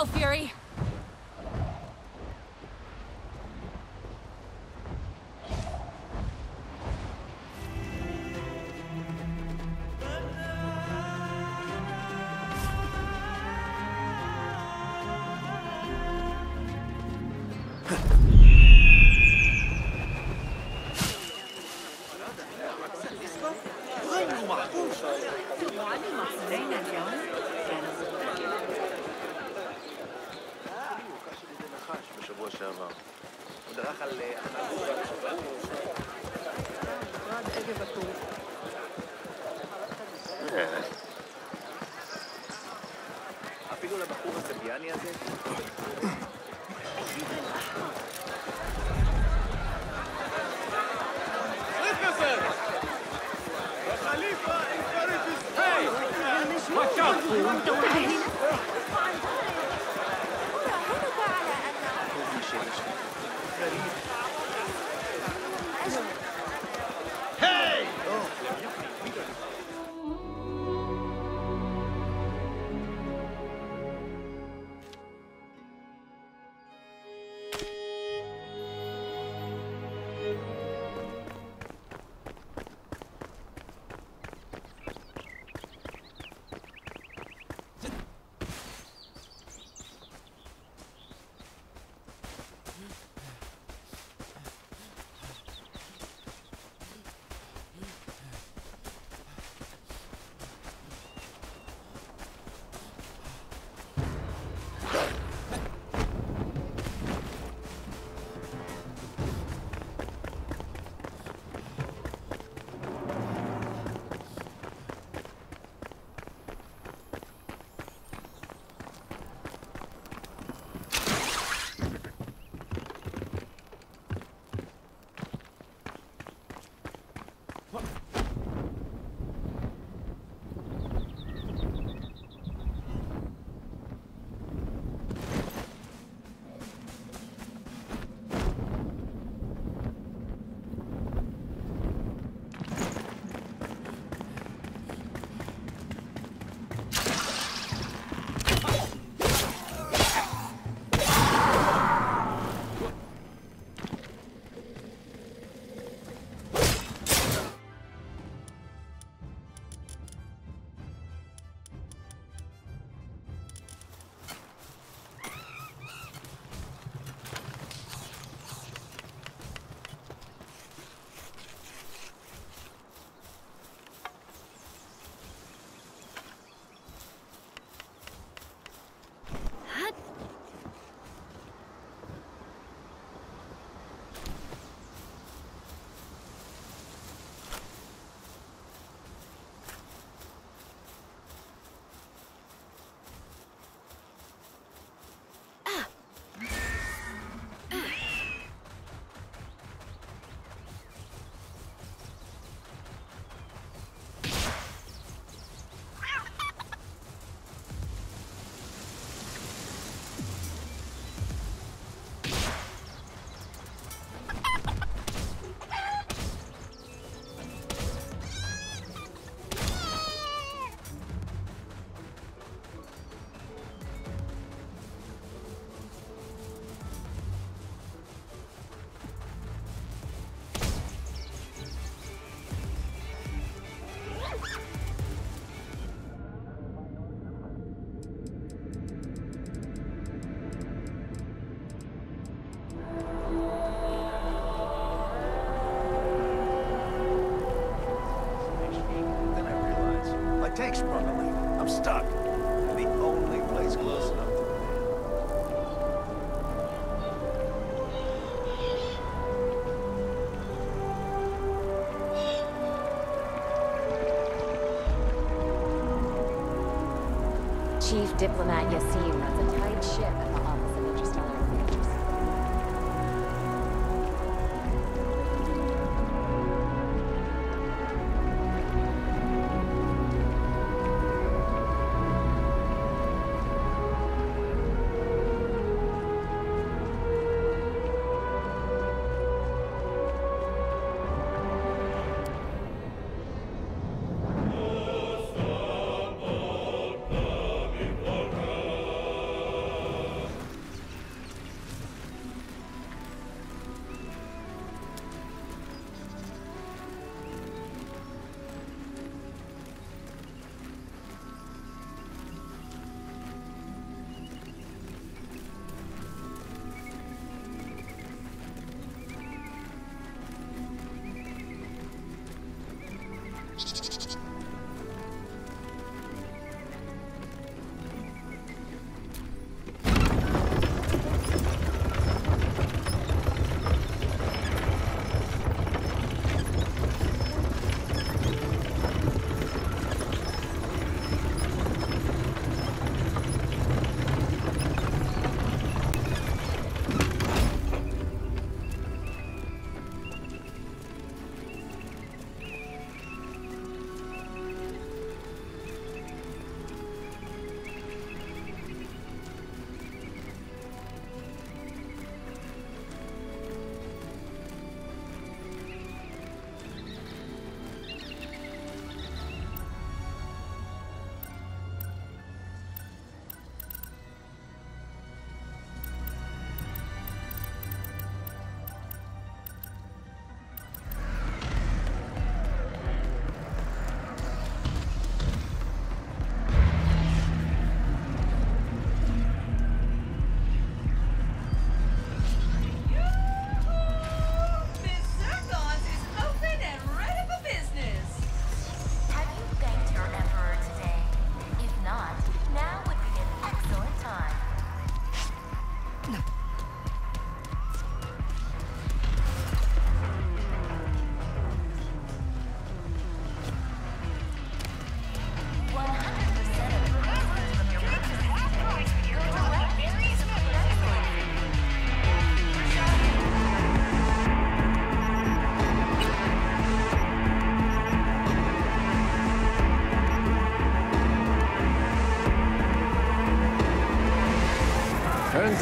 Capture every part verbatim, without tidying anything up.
go, Fury. אפילו לבחור הסביאני הזה? Watch out, fool! Tank's sprung a leak. I'm stuck. The only place close enough to land. Chief Diplomat Yassim runs a tight ship at the Office of Interstellar Affairs.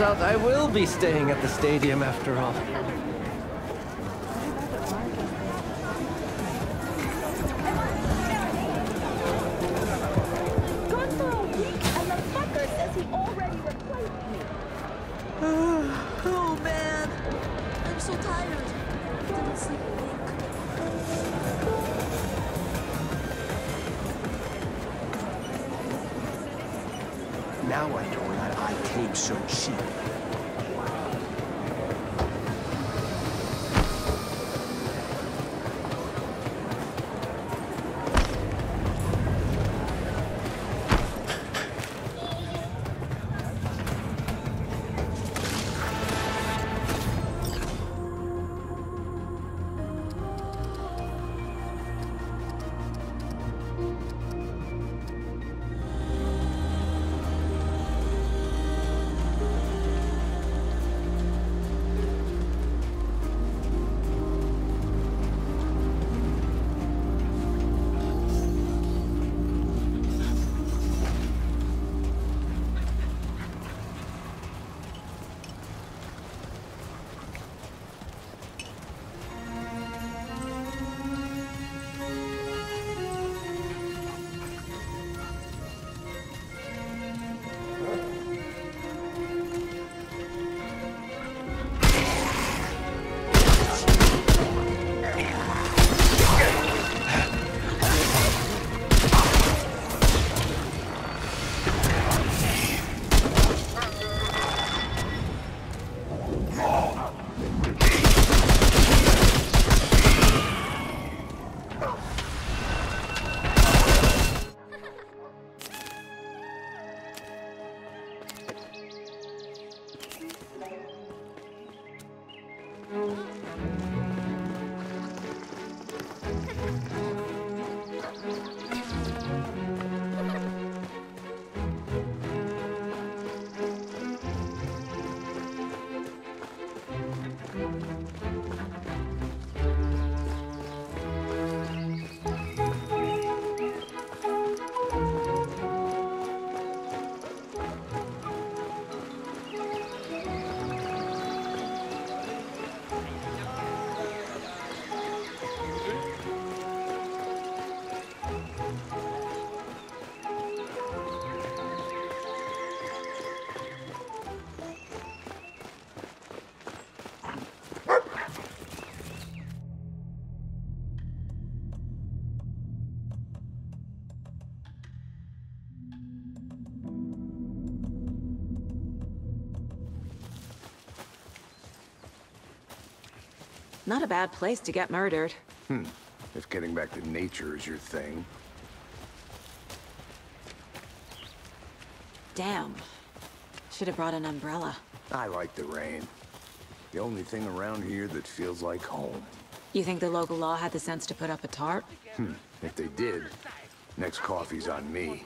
out I will be staying at the stadium after all. Gone for a week, and the fucker says he already replaced me. Oh man, I'm so tired. Didn't sleep a wink. Now I know why I came so cheap. Not a bad place to get murdered. Hmm. If getting back to nature is your thing. Damn. Should have brought an umbrella. I like the rain. The only thing around here that feels like home. You think the local law had the sense to put up a tarp? Hmm. If they did, next coffee's on me.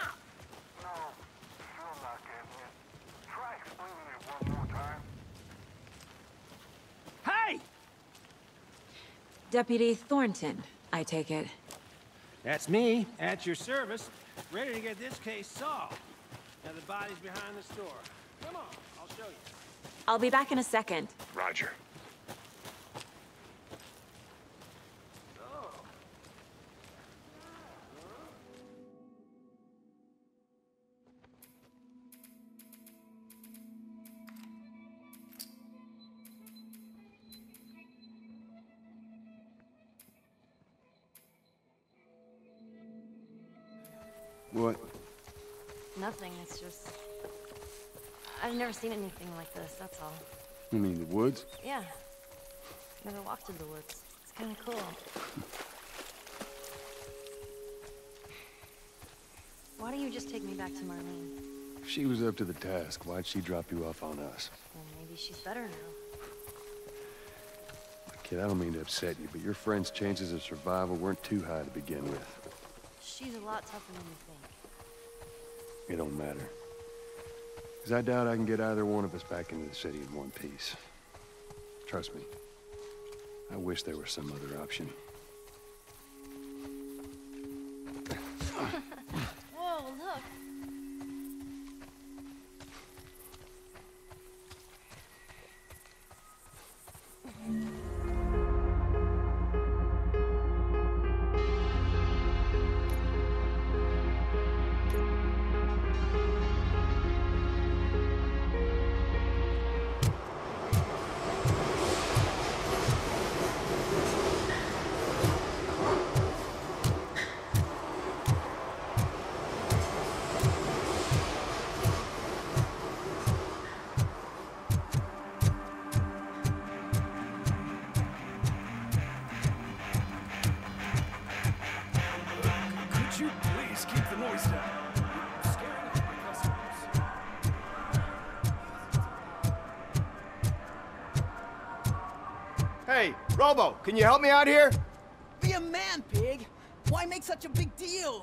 Hey! Deputy Thornton, I take it. That's me, at your service, ready to get this case solved. Now the body's behind the store. Come on, I'll show you. I'll be back in a second. Roger. What? Nothing, it's just... I've never seen anything like this, that's all. You mean the woods? Yeah. Never walked in the woods. It's kinda cool. Why don't you just take me back to Marlene? If she was up to the task, why'd she drop you off on us? Well, maybe she's better now. Kid, I don't mean to upset you, but your friend's chances of survival weren't too high to begin with. She's a lot tougher than you think. It don't matter. Because I doubt I can get either one of us back into the city in one piece. Trust me. I wish there was some other option. Whoa, look! Please keep the noise down. You're scaring off my customers. Hey, Robo, can you help me out here? Be a man, pig! Why make such a big deal?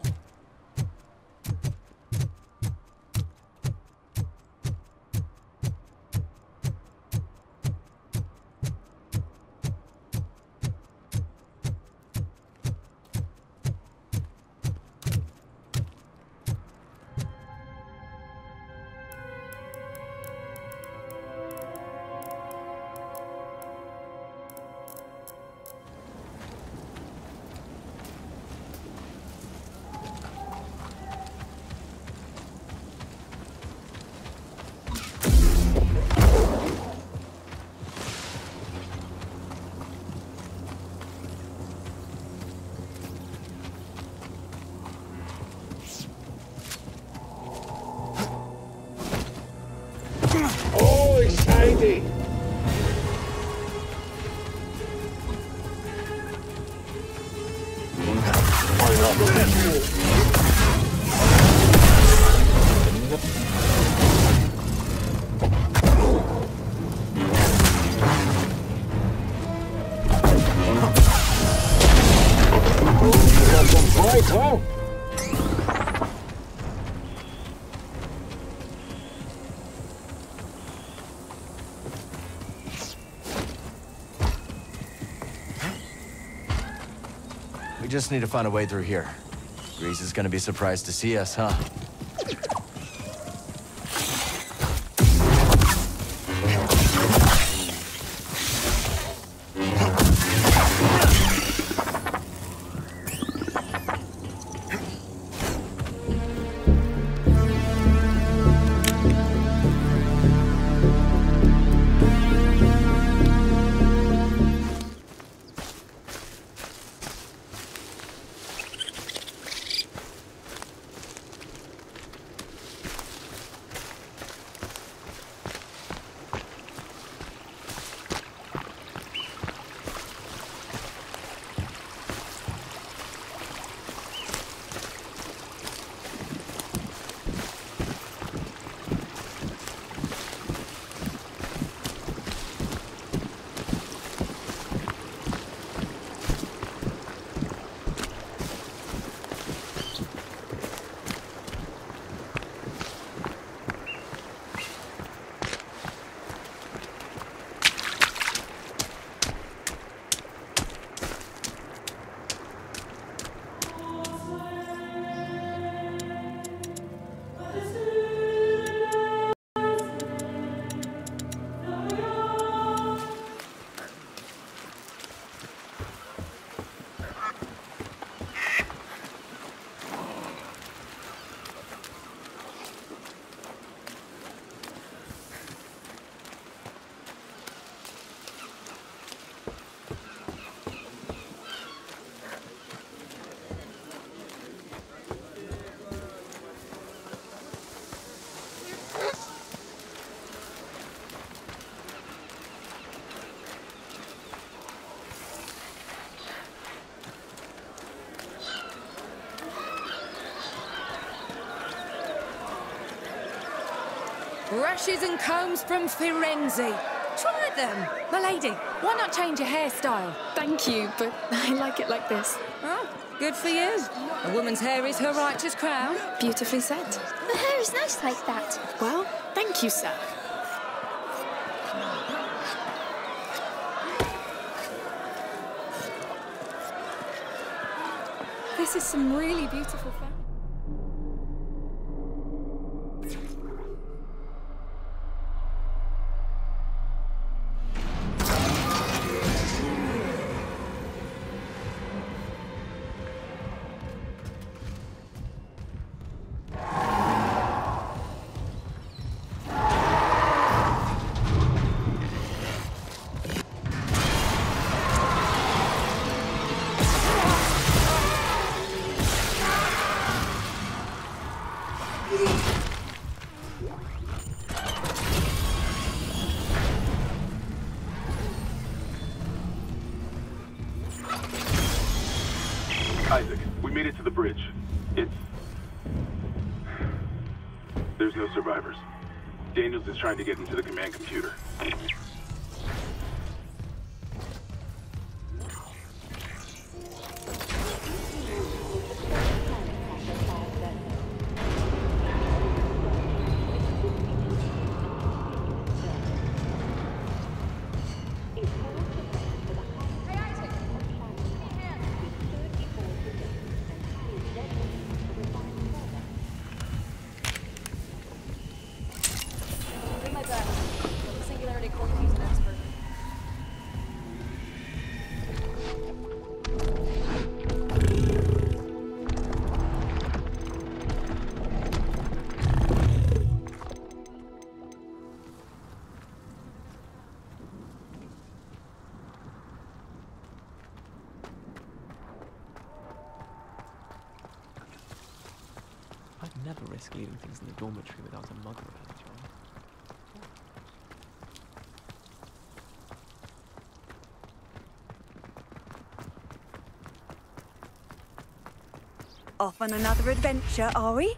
Oh, exciting! Right, huh? We just need to find a way through here. Grease is gonna be surprised to see us, huh? Brushes and combs from Firenze. Try them. My lady, why not change your hairstyle? Thank you, but I like it like this. Oh, good for you. A woman's hair is her righteous crown. Beautifully said. The hair is nice like that. Well, thank you, sir. This is some really beautiful fashion. Isaac, we made it to the bridge. It's There's no survivors. Daniels is trying to get into the command computer. I'd never risk leaving things in the dormitory without a mother around, John. Off on another adventure, are we?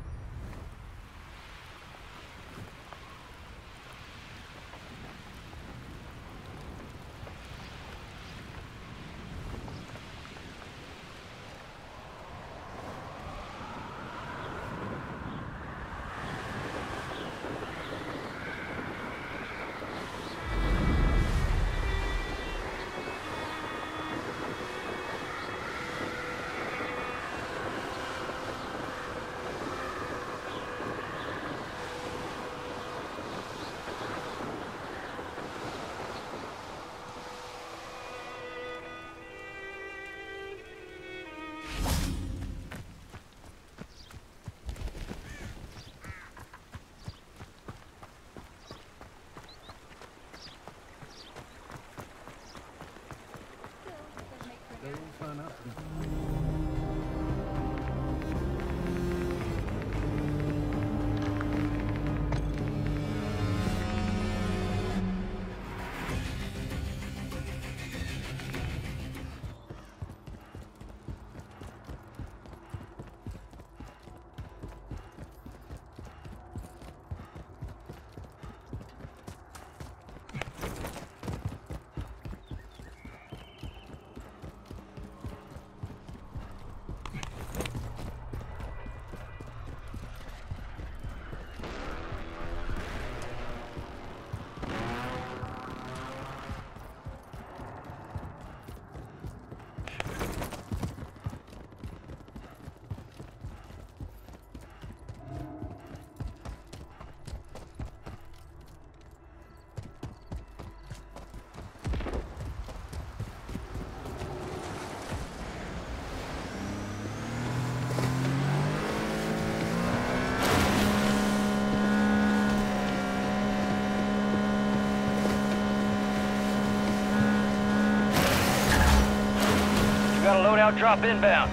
Got a loadout drop inbound.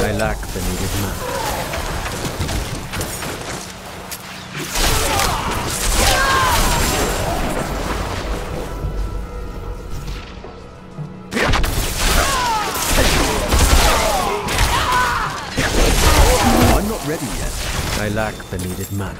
I lack the needed mana. I'm not ready yet. I lack the needed mana.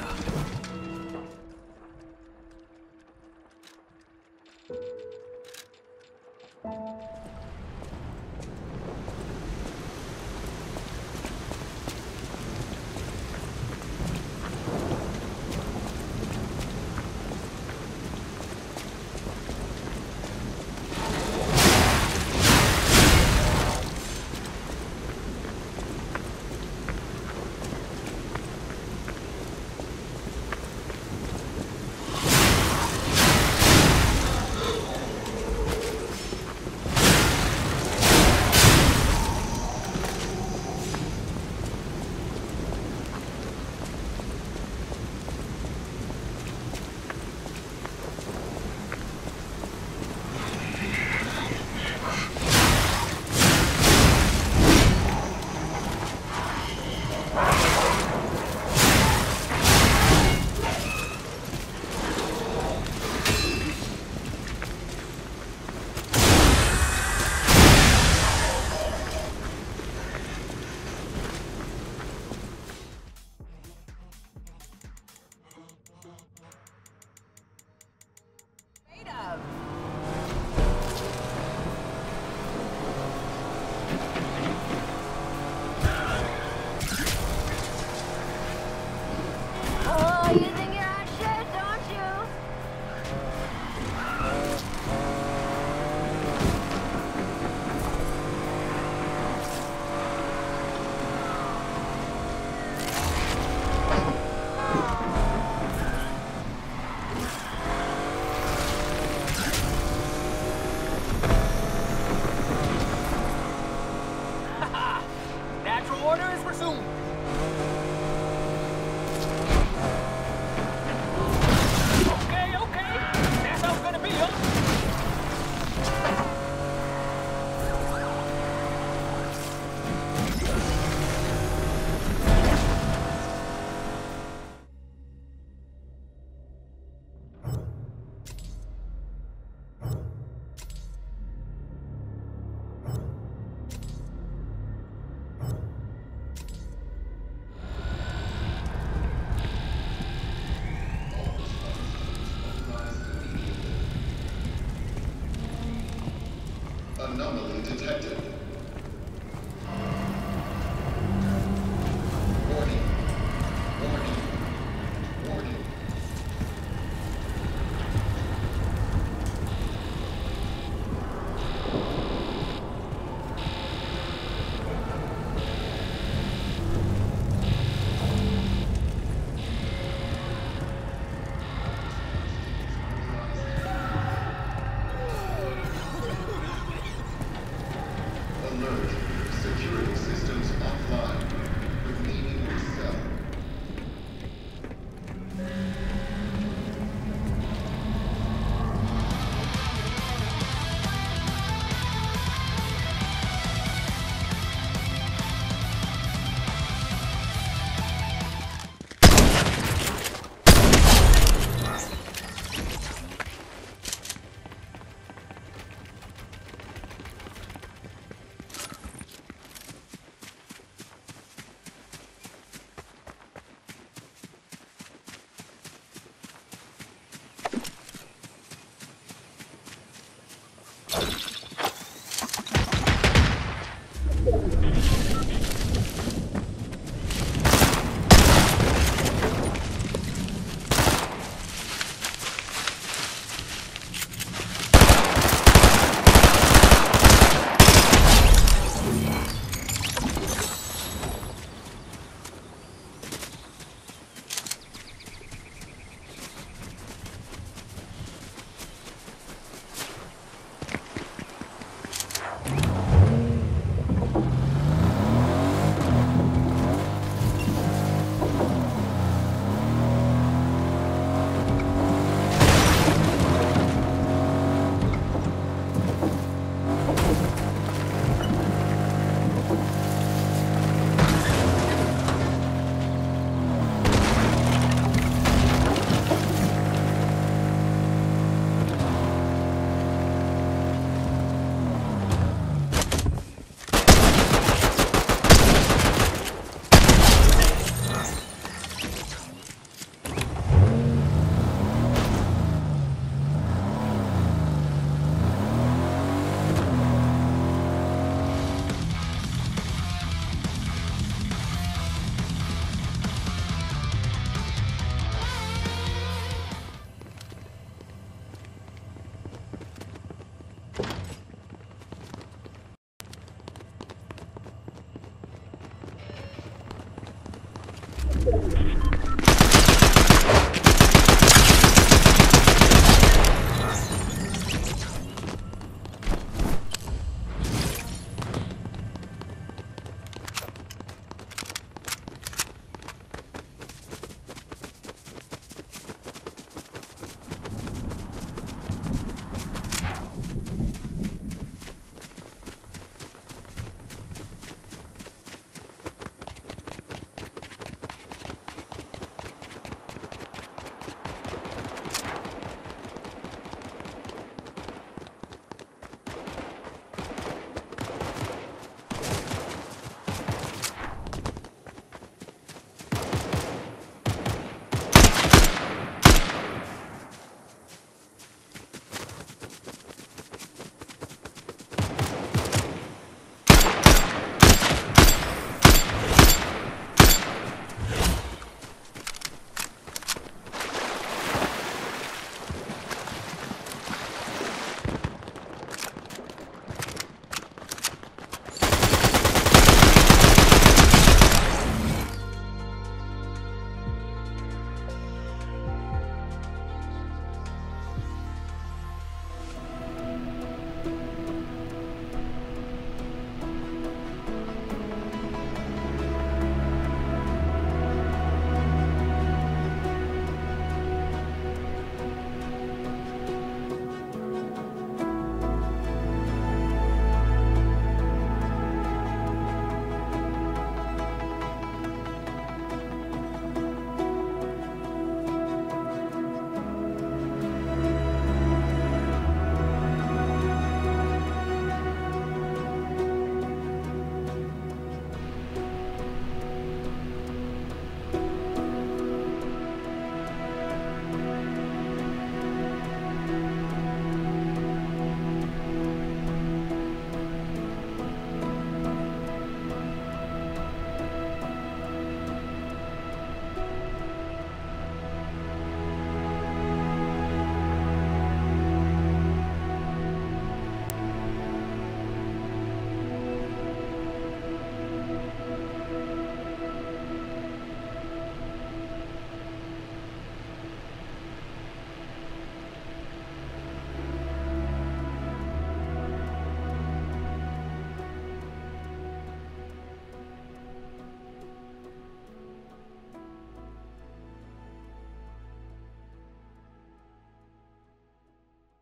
Oh, you think you're hot shit, don't you? Natural order is resumed. Okay, okay. That's how it's gonna be, huh? Anomaly detected. Alert. Security systems offline. Remaining cell. You